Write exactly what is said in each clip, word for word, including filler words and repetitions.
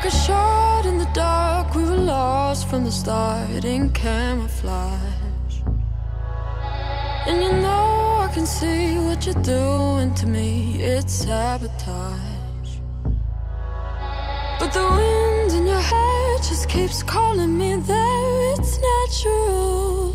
a shot in the dark. We were lost from the start in camouflage. And you know I can see what you're doing to me. It's sabotage. But the wind in your hair just keeps calling me there. It's natural.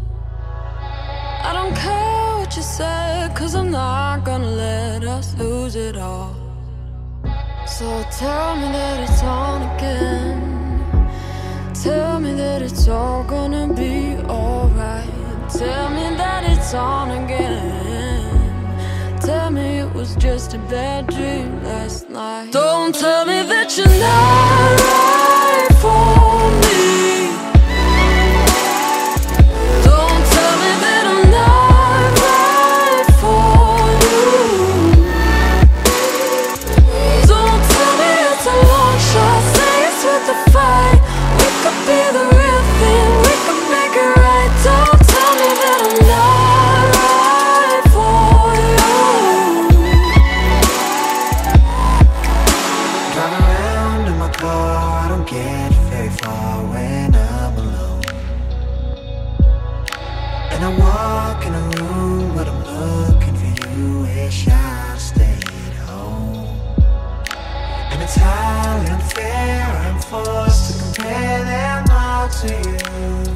I don't care what you said, 'cause I'm not gonna let us lose it all. So tell me that it's on again. Tell me that it's all gonna be alright. Tell me that it's on again. Tell me it was just a bad dream last night. Don't tell me that you're not right for me. Don't tell me that I'm not right for you. Don't tell me it's a long shot, say it's worth the fight. We could be the real thing, we could make it right. Don't tell me that I'm not right for you. Drive around in my car, I don't get very far when I'm alone. And I walk in a room, but I'm looking for you. Wish I stayed home. And it's highly unfair, I'm forced to compare them all to you.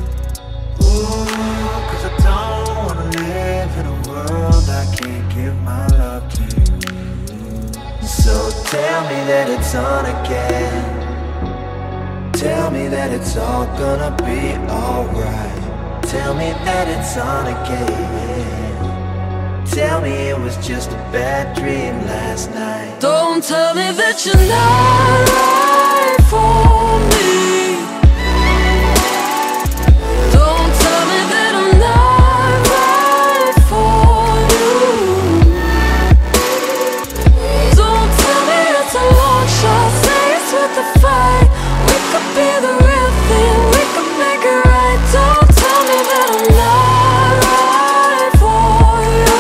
Ooh, 'cause I don't wanna live in a world I can't give my love to you. So tell me that it's on again. Tell me that it's all gonna be alright. Tell me that it's on again. Tell me it was just a bad dream last night. Don't tell me that you're not right for me. Don't tell me that I'm not right for you. Don't tell me it's a long shot, say it's worth the fight. We could be the real thing, we could make it right. Don't tell me that I'm not right for you.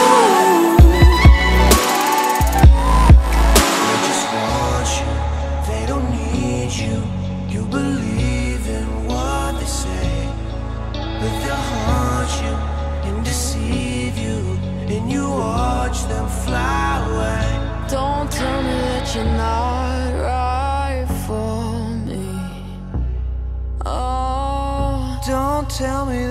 They just want you, they don't need you. You believe in what they say, but they'll haunt you and deceive you, and you watch them fly away. Don't tell me that you're not right for me. Oh, Don't tell me